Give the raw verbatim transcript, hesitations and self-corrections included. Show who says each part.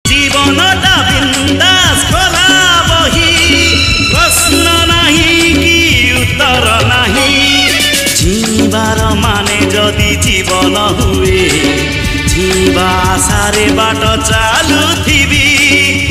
Speaker 1: जीवनटा बिंदास खोला बही प्रश्न नहीं कि उत्तर नहीं जीवार माने जदि जीवन हुए जीवा आशारे बाट चालुथिबी